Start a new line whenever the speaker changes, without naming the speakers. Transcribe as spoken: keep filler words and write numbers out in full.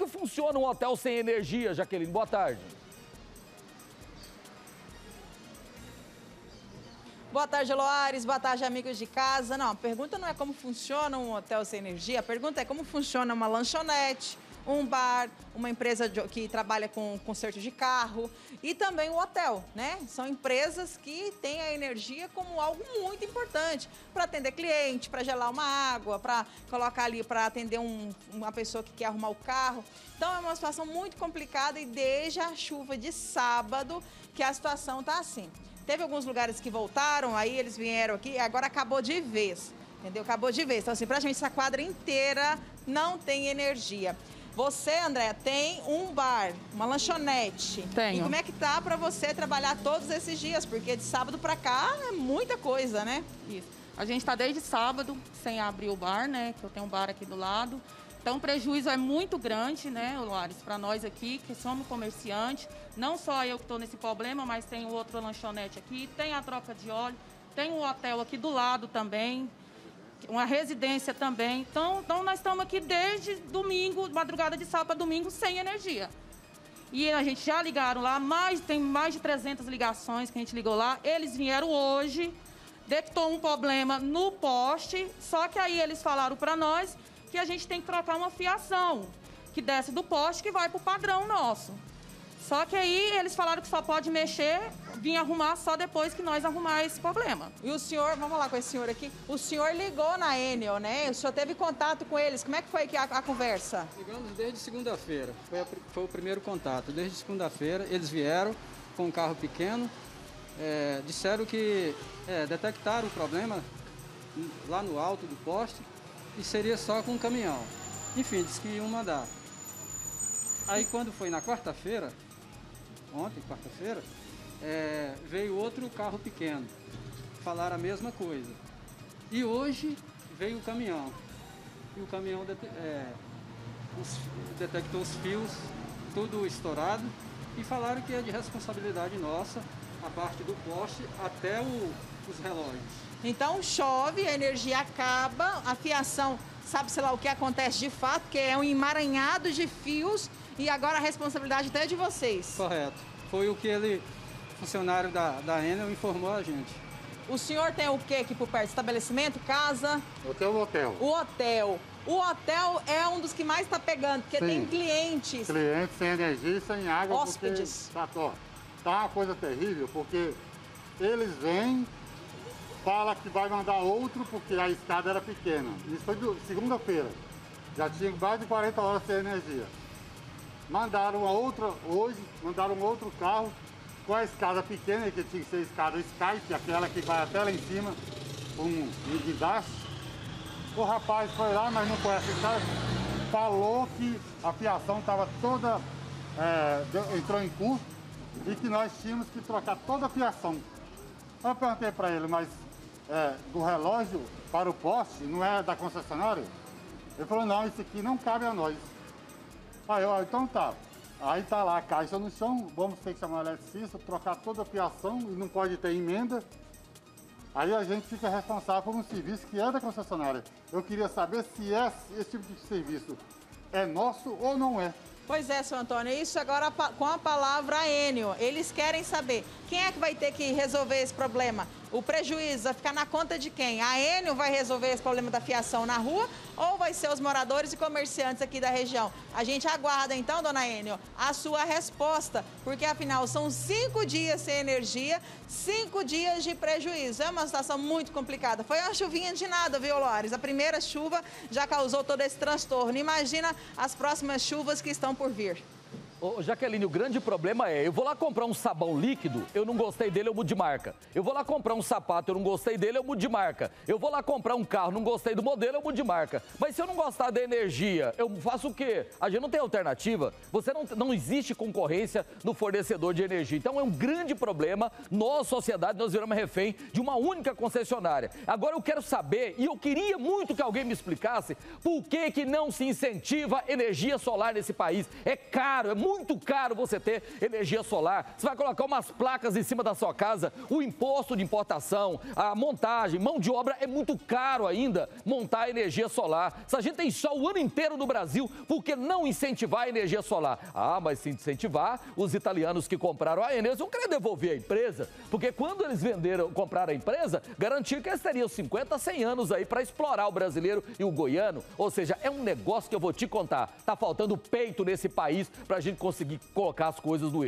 que funciona um hotel sem energia, Jaqueline? Boa tarde.
Boa tarde, Loares. Boa tarde, amigos de casa. Não, a pergunta não é como funciona um hotel sem energia, a pergunta é como funciona uma lanchonete, um bar, uma empresa de, que trabalha com conserto de carro e também o hotel, né? São empresas que têm a energia como algo muito importante para atender cliente, para gelar uma água, para colocar ali para atender um, uma pessoa que quer arrumar o carro. Então é uma situação muito complicada e desde a chuva de sábado que a situação está assim. Teve alguns lugares que voltaram, aí eles vieram aqui, agora acabou de vez, entendeu? Acabou de vez. Então assim, praticamente essa quadra inteira não tem energia. Você, André, tem um bar, uma lanchonete.
Tenho.
E como é que tá para você trabalhar todos esses dias? Porque de sábado para cá é muita coisa, né?
Isso. A gente está desde sábado sem abrir o bar, né? Que eu tenho um bar aqui do lado. Então o prejuízo é muito grande, né, Loares, para nós aqui, que somos comerciantes. Não só eu que estou nesse problema, mas tem o outro lanchonete aqui, tem a troca de óleo, tem o hotel aqui do lado também. Uma residência também. Então, então, nós estamos aqui desde domingo, madrugada de sábado para domingo, sem energia. E a gente já ligaram lá, mais, tem mais de trezentas ligações que a gente ligou lá. Eles vieram hoje, detectou um problema no poste, só que aí eles falaram para nós que a gente tem que trocar uma fiação, que desce do poste que vai para o padrão nosso. Só que aí eles falaram que só pode mexer, vir arrumar só depois que nós arrumar esse problema.
E o senhor, vamos lá com esse senhor aqui, o senhor ligou na Enel, né? O senhor teve contato com eles, como é que foi aqui a, a conversa?
Ligamos desde segunda-feira, foi, a, foi o primeiro contato. Desde segunda-feira eles vieram com um carro pequeno, é, disseram que é, detectaram o problema lá no alto do poste e seria só com um caminhão. Enfim, disse que iam mandar. Aí quando foi na quarta-feira, ontem, quarta-feira, é, veio outro carro pequeno, falaram a mesma coisa. E hoje veio o caminhão. E o caminhão det é, os, detectou os fios, tudo estourado, e falaram que é de responsabilidade nossa, a parte do poste até o, os relógios.
Então chove, a energia acaba, a fiação, sabe-se lá o que acontece de fato, que é um emaranhado de fios e agora a responsabilidade até é de vocês.
Correto. Foi o que ele, funcionário da, da Enel, informou a gente.
O senhor tem o que aqui por perto? Estabelecimento, casa?
Eu tenho o hotel.
O hotel. O hotel é um dos que mais está pegando, porque
Sim.
tem clientes.
Clientes sem energia e sem água.
Hóspedes.
Porque, tá, ó, tá uma coisa terrível, porque eles vêm, fala que vai mandar outro porque a escada era pequena. Isso foi segunda-feira. Já tinha mais de quarenta horas sem energia. Mandaram a outra hoje, mandaram outro carro com a escada pequena, que tinha que ser a escada Skype, aquela que vai até lá em cima, com um guindaste. O rapaz foi lá, mas não conhece a escada, falou que a fiação estava toda, é, entrou em curso e que nós tínhamos que trocar toda a fiação. Eu perguntei para ele, mas é, do relógio para o poste não é da concessionária? Ele falou, não, isso aqui não cabe a nós. Aí, ó, então tá. Aí tá lá a caixa no chão, vamos ter que chamar o eletricista, trocar toda a fiação e não pode ter emenda. Aí a gente fica responsável por um serviço que é da concessionária. Eu queria saber se esse, esse tipo de serviço é nosso ou não é.
Pois é, seu Antônio, isso agora com a palavra Enel. Eles querem saber quem é que vai ter que resolver esse problema. O prejuízo vai ficar na conta de quem? A Enel vai resolver esse problema da fiação na rua ou vai ser os moradores e comerciantes aqui da região? A gente aguarda então, dona Enel, a sua resposta, porque afinal são cinco dias sem energia, cinco dias de prejuízo. É uma situação muito complicada. Foi uma chuvinha de nada, viu, Loares? A primeira chuva já causou todo esse transtorno. Imagina as próximas chuvas que estão por vir.
Ô, Jaqueline, o grande problema é, eu vou lá comprar um sabão líquido, eu não gostei dele, eu mudo de marca. Eu vou lá comprar um sapato, eu não gostei dele, eu mudo de marca. Eu vou lá comprar um carro, não gostei do modelo, eu mudo de marca. Mas se eu não gostar da energia, eu faço o quê? A gente não tem alternativa. Você não, não existe concorrência no fornecedor de energia. Então é um grande problema. Nós, sociedade, nós viramos refém de uma única concessionária. Agora eu quero saber, e eu queria muito que alguém me explicasse, por que que não se incentiva energia solar nesse país? É caro, é muito muito caro você ter energia solar. Você vai colocar umas placas em cima da sua casa, o imposto de importação, a montagem, mão de obra, é muito caro ainda montar energia solar. Se a gente tem sol o ano inteiro no Brasil, por que não incentivar a energia solar? Ah, mas se incentivar, os italianos que compraram a Enel vão querer devolver a empresa, porque quando eles venderam, compraram a empresa, garantiram que eles teriam cinquenta, cem anos aí para explorar o brasileiro e o goiano. Ou seja, é um negócio que eu vou te contar. Tá faltando peito nesse país para a gente conseguir colocar as coisas no eixo.